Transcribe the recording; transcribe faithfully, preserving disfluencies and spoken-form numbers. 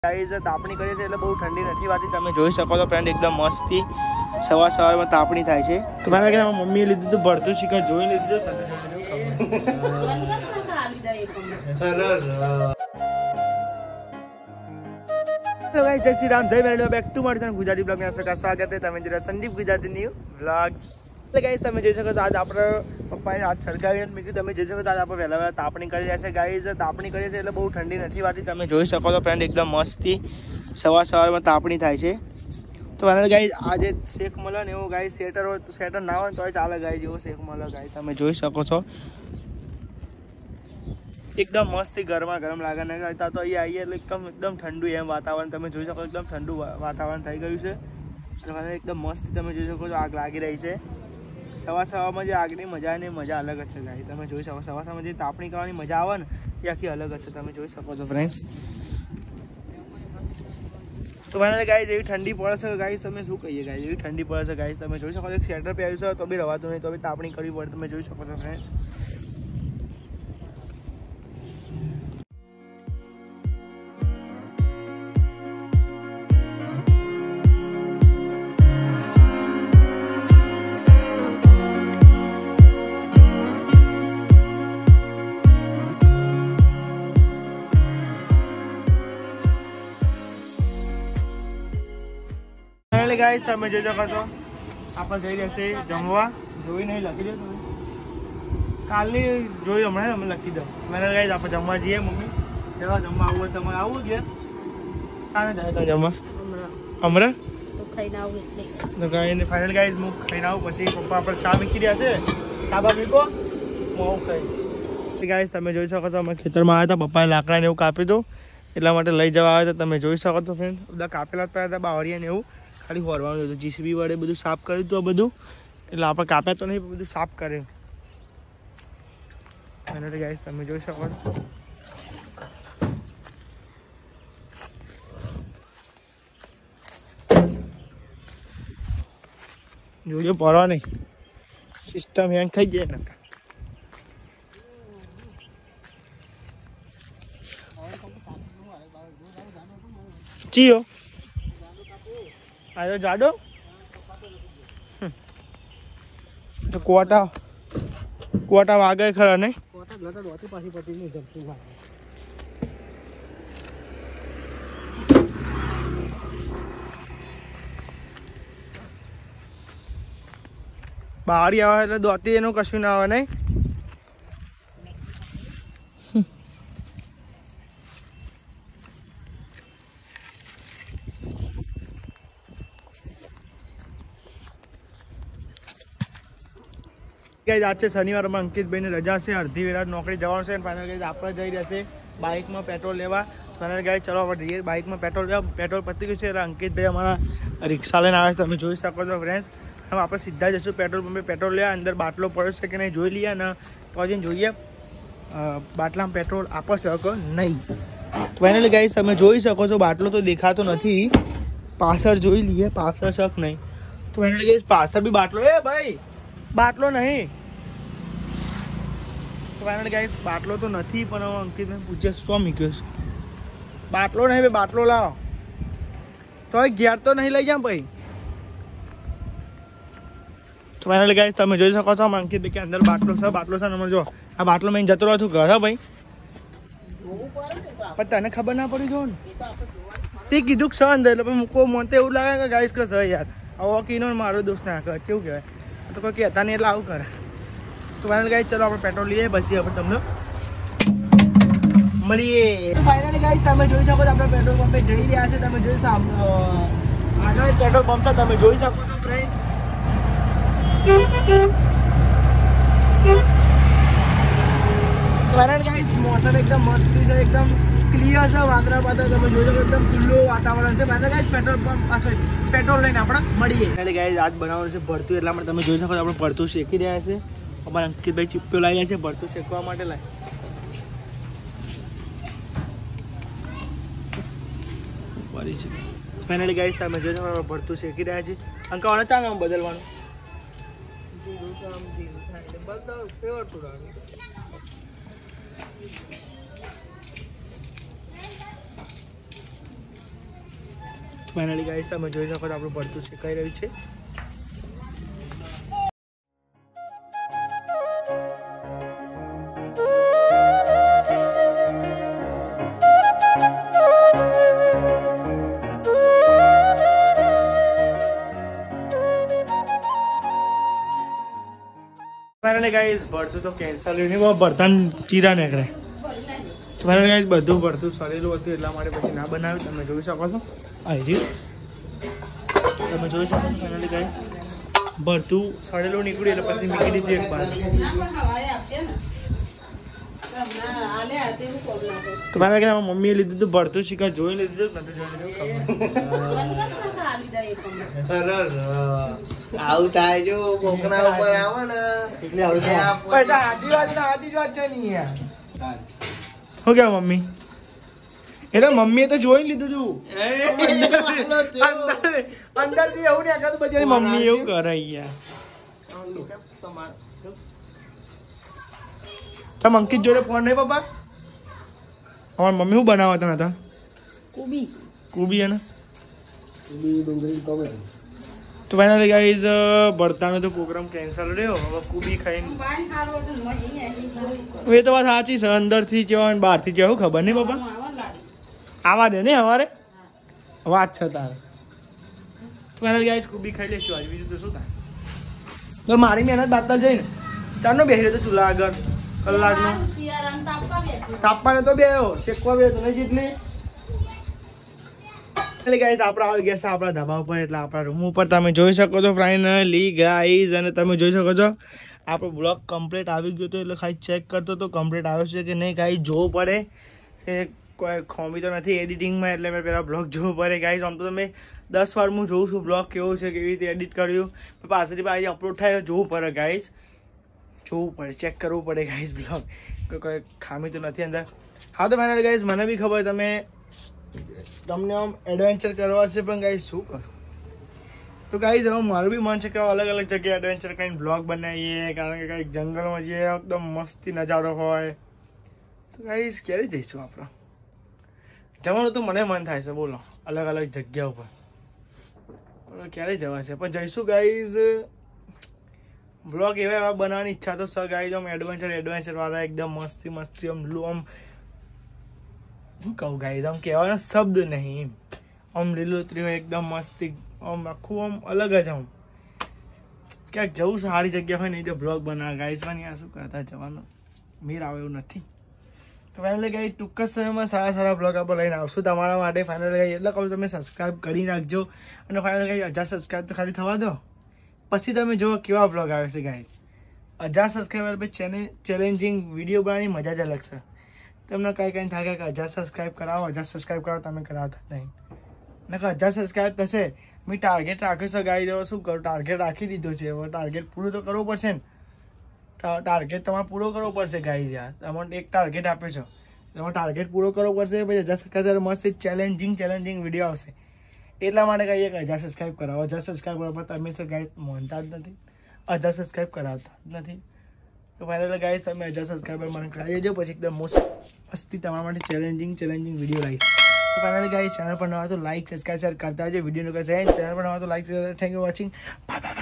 Guys तापणी કરીએ છે એટલે બહુ ઠંડી નથી વાતી તમે જોઈ શકો છો ફ્રેન્ડ એકદમ મસ્તી સવાર સવારમાં તાપણી થાય છે તો મને કે મમ્મીએ લીધું તો ભરતું શીખા જોઈ લીધું તો ગાइस जय श्री राम जय मेरे बैक टू मारी गुजराती ब्लॉग में आपका स्वागत है તમે જરા સંદીપ ગુજરાતી ન્યુ વ્લોગ્સ એટલે ગાइस તમે જોઈ શકો છો આજ આપણે પપ્પાએ હાથ સળગાવીને મેં કીધું તમે જોઈ શકો છો આજ આપણે વહેલા વહેલા તાપણી કરી રહ્યા છે ગાइस તાપણી કરીએ છે એટલે બહુ ઠંડી નથી વાતી તમે જોઈ શકો છો ફ્રેન્ડ એકદમ મસ્તી સવાર સવારમાં તાપણી થાય છે તો મને ગાइस આજે શેક મળે ને એવું ગાइस સેટર હોય તો સેટર ના હોય તોય ચાલે ગાइस એવો શેક મળે ગાइस તમે જોઈ શકો છો एकदम मस्त गरमा गरम लागे ने तो अहीं आइए એટલે એકદમ એકદમ ઠંડુ એમ વાતાવરણ તમે જોઈ શકો એકદમ ઠંડુ વાતાવરણ થઈ ગયું છે અને એકદમ મસ્ત તમે જોઈ શકો છો આગ લાગી રહી છે સવાર સવારમાં જે આગની મજા ને મજા અલગ જ છે ગાઈસ તમે જોઈ શકો સવાર સવારમાં જે તાપણી કરવાની મજા આવે ને એ આખી અલગ જ છે તમે જોઈ શકો છો ફ્રેન્ડ્સ તો મને ગાઈસ એવી ઠંડી પડે છે ગાઈસ તમે શું કહીએ ગાઈસ એવી ઠંડી પડે છે ગાઈસ તમે જોઈ શકો એક સ્વેટર પહેર્યું છે તો બી રવાતું નહીં તો બી તાપણી કરવી પડે તમે જોઈ શકો છો ફ્રેન્ડ્સ गाइस તમે જોઈ શકો છો આપણે જઈ રહ્યા છે જમવા જોઈ નહીં લખી દો કાલની જોઈ હમણાં અમે લખી દો મને ગાइस આપણે જમવા જઈએ મમ્મી ચલો જમવા આવું હોય તમારે આવું કે સાને જાય તો જમવા હમણાં તો ખાઈને આવું એટલે તો ગાइस ફાઇનલ गाइस હું ખાઈને આવું પછી પપ્પા આપણે ચા મૂકી રહ્યા છે ચા બા પીકો હું આવું ખાઈ गाइस તમે જોઈ શકો છો અમે ખેતરમાં આવ્યા હતા પપ્પાએ લાકડાને એવું કાપી દો એટલા માટે લઈ જવા આવ્યા હતા તમે જોઈ શકો છો ફ્રેન્ડ બધા કાપેલા જ પડ્યા હતા બાવળિયા ને એવું ખાલી હોરવાનું હતું જીસીબી વડે બધું સાફ કર્યું હતું આ બધું એટલે આપણે કાપ્યા તો નહીં બધું સાફ કર્યું અને ગાઈસ તમે જોઈ શકો છો જોજો પડવા નહીં સિસ્ટમ હેંગ થઈ જાય ને ચીયો आयो जाडो तो कोटा कोटा वागे खरा नहीं कोटा लता दोती पासी पटी नहीं जमती भाई बाहर आवे એટલે દોતી એનું કશું ના આવે નહીં गाइस आज से शनिवार में अंकित भाई ने रजा से अर्धी वेला नौकरी जवान से फाइनल गाइस આપણે જઈ રહ્યા છે બાઇક માં પેટ્રોલ લેવા ફાઇનલ ગાइस ચલો આપણે જઈએ બાઇક માં પેટ્રોલ લેવા પેટ્રોલ પતી ગયું છે એટલે અંકિત ભાઈ અમારા રિક્ષા લઈને આવે છે તમે જોઈ શકો છો ફ્રેન્ડ્સ હવે આપણે સીધા જશું પેટ્રોલ પંપે પેટ્રોલ લેવા અંદર બાટલો પડ્યો છે કે નહીં જોઈ લઈએ ને તો જઈને જોઈએ બાટલામાં પેટ્રોલ આપે છે કે નહીં ફાઇનલ ગાइस તમે જોઈ શકો છો બાટલો તો દેખાતો નથી પાછળ જોઈ લઈએ પાછળ શક નહીં તો ફાઇનલ ગાइस પાછળ બી બાટલો એ ભાઈ बाटलो नहीं तो फाइनल गाइस बाटलो तो नहीं पर अंकित ने पूछे शो मीक्यो बाटलो नहीं भाई बाटलो लाओ तो घेर तो नहीं लई जा भाई तो फाइनल गाइस તમે જોઈ શકો છો અંકિત ભાઈ કે અંદર બાટલો છે બાટલો છે નંબર જો આ બાટલો મેં જતો રહ્યો છું ઘર ભાઈ પણ તને ખબર ના પડી જો ને તે કીધું કે છે અંદર એટલે મૂકો મોનતે એવું લાગે કે ગાઈસ કે છે યાર આવો કીનો મારો દોસ્ત ના કરે કેવું કહેવાય तो कोई कहता नहीं એટલે આવું કરે તો ફાઇનલ ગાइस ચલો આપણે પેટ્રોલ લઈએ પછી આપણે તમને મળીએ તો ફાઇનલ ગાइस તમે જોઈ શકો છો આપણે પેટ્રોલ પંપે જઈ રહ્યા છે તમે જોઈ શકો આગળ પેટ્રોલ પંપ છે તમે જોઈ શકો છો ફ્રેન્ડ્સ ફાઇનલ ગાइस મોસમ એકદમ મસ્ત છે એકદમ ક્લિયર છે વાદળા વાદળ તમે જોઈ શકો એકદમ ખુલ્લું વાતાવરણ છે ફાઇનલ ગાइस પેટ્રોલ પંપ પાછળ પેટ્રોલ લઈને આપણે મળીએ એટલે ગાइस આજ બનાવવાનું છે ભરતું એટલા માટે તમે જોઈ શકો આપણે ભરતું શેકી રહ્યા છે અમારા અંકિતભાઈ ચીપ્યો લાવી રહ્યા છે ભરતું શેકવા માટે લાય પડી છે ફાઇનલી ગાइस તમે જોઈ શકો આપણે ભરતું શેકી રહ્યા છે અંકા ઓને ચાલે બદલવાનું બદલ ફેવર ટુરાનું ફાઇનલી ગાઈસ તમે જોઈ શકો છો આપણું ભરતું શેકાઈ રહ્યું છે. ફાઇનલી ગાઈસ ભરતું તો કેન્સલ નહીં, બહુ ભરતા ચીરા નીકળે. ફાઇનલી ગાઈસ બધું ભરતું સરેલું હતું એટલા માટે પછી ના બનાવ્યું. તમે જોઈ શકો છો આ રહ્યું, તમે જોઈ શકો છો. ફાઇનલી ગાઈસ ભરતું સરેલું નીકળ્યું એટલે પછી મૂકી દીધું એક બાર. તો મારા કે મમ્મીએ લીધું હતું ભરતું શીખા જોઈ લીધું નતું જોઈ લીધું આવું થાય જો કોકના ઉપર આવે ને એટલે આવું થાય. આજી વાત આજી વાત છે નહીં યાર. શું કેવા મમ્મી? એટલે મમ્મીએ તો જોઈ લીધું છું અંદર થી એવું નહીં આખા તો બધી મમ્મી એવું કરે યાર. તમે અંકિત જોડે ફોન નહીં પપ્પા? અમારી મમ્મી શું બનાવતા હતા? કુબી કુબી અને તો ફાઇનલી ગાઈઝ ભરતાનો તો પ્રોગ્રામ કેન્સલ રહ્યો. હવે કુબી ખાઈને એ તો વાત સાચી છે. અંદરથી જેવો અને બહારથી જેવું ખબર નહીં પપ્પા. આવા દે ને અમારે વાત છે તારે. તો ફાઇનલી ગાઈઝ કુબી ખાઈ લેશું આજ. બીજું તો શું થાય? તો મારી મહેનત બાતલ જઈને ચારનો બેસી રહ્યો તો ચૂલા આગળ કલાકનો તાપવાને તો બે શેકવા બે તો નહીં જેટલી. એટલે ગાઈઝ આપણે આવી ગયા છે આપણા ધાબા ઉપર, એટલે આપણા રૂમ ઉપર તમે જોઈ શકો છો ફાઇનલી ગાઈઝ. અને તમે જોઈ શકો છો આપણો બ્લોગ કમ્પ્લીટ આવી ગયો હતો, એટલે ખાલી ચેક કરતો તો કમ્પ્લીટ આવ્યો છે કે નહીં. ગાઈઝ જોવું પડે એ કોઈ ખોમી તો નથી એડિટિંગમાં, એટલે મેં પહેલાં બ્લોગ જોવું પડે ગાઈઝ. આમ તો તમે દસ વાર હું જોઉં છું બ્લોગ કેવો છે, કેવી રીતે એડિટ કર્યું, પાછળથી આજે અપલોડ થાય તો જોવું પડે ગાઈઝ. જોવું પડે, ચેક કરવું પડે ગાઈઝ બ્લોગ, કોઈ ખામી તો નથી અંદર. હા તો ફાઇનલી ગાઈઝ મને બી ખબર તમે તમને આમ એડવેન્ચર કરવા છે, પણ ગાઈઝ શું કરું? તો ગાઈઝ હવે મારું બી મન છે કે અલગ અલગ જગ્યાએ એડવેન્ચર કરીને બ્લોગ બનાવીએ, કારણ કે કંઈક જંગલમાં જઈએ એકદમ મસ્તી નજારો હોય. તો ગાઈઝ ક્યારે જઈશું આપણે? જવાનું તો મને મન થાય છે બોલો, અલગ અલગ જગ્યા ઉપર. ક્યારે જવા છે પણ જઈશું ગાઈઝ. બ્લોગ એવા એવા બનાવવાની ઈચ્છા તો સર ગાઈઝ આમ એડવેન્ચર એડવેન્ચર વાળા એકદમ મસ્તી મસ્તી આમ આમ શું કહું ગાઈઝ, આમ કહેવાનો શબ્દ નહીં. આમ લીલોતરી હોય એકદમ મસ્તી, આમ આખું આમ અલગ જ. આમ ક્યાંક જવું સારી જગ્યા હોય નહીં તો બ્લોગ બનાવે ગાઈઝ, પણ આ શું કરતા જવાનું મેર આવે એવું નથી. તો ફાઇનલી ગાઈઝ ટૂંક જ સમયમાં સારા સારા બ્લોગ આપણે લઈને આવશું તમારા માટે. ફાઇનલી ગાઈઝ એટલે કહું તમે સબસ્ક્રાઈબ કરી નાખજો. અને ફાઇનલી ગાઈઝ હજાર સબસ્ક્રાઈબ તો ખાલી થવા દો, પછી તમે જુઓ કેવા બ્લોગ આવે છે ગાઈઝ. હજાર સબસ્ક્રાઈબર પછી ચેને ચેલેન્જિંગ વિડીયો બનાવવાની મજા જ અલગ છે. તમને કંઈ કંઈ થાય કે હજાર સબસ્ક્રાઈબ કરાવો, હજાર સબસ્ક્રાઈબ કરાવો, તમે કરાવતા જ નહીં. નકર હજાર સબસ્ક્રાઈબ થશે. મેં ટાર્ગેટ રાખ્યું છે ગાઈઝ, હવે શું કરું? ટાર્ગેટ રાખી દીધું છે, હવે ટાર્ગેટ પૂરું તો કરવું પડશે ને. ટાર્ગેટ તમારે પૂરો કરવો પડશે ગાઈઝ. યાર તમે એક ટાર્ગેટ આપ્યો છો, તમારે ટાર્ગેટ પૂરો કરવો પડશે. પછી હજાર સબસ્ક્રાઈબર મસ્ત ચેલેન્જિંગ ચેલેન્જિંગ વિડીયો આવશે. એટલા માટે કહીએ કે હજાર સબસ્ક્રાઈબ કરાવો. હજાર સબસ્ક્રાઈબ કરવા તમે છે ગાઈઝ માનતા જ નથી, હજાર સબસ્ક્રાઈબ કરાવતા જ નથી. તો ફાઇનલી ગાઈઝ તમે હજાર સબસ્ક્રાઈબર મને કરાવી દેજો, પછી એકદમ મોસ્ટ મસ્તી તમારા માટે ચેલેન્જિંગ ચેલેન્જિંગ વિડીયો લાવીશ. તો ફાઇનલી ગાઈઝ ચેનલ પર નવા તો લાઈક સબસ્ક્રાઈબ શેર કરતા જજો. વિડીયોનો કરશે ચેનલ પર નવા તો like thank you watching. Bye by.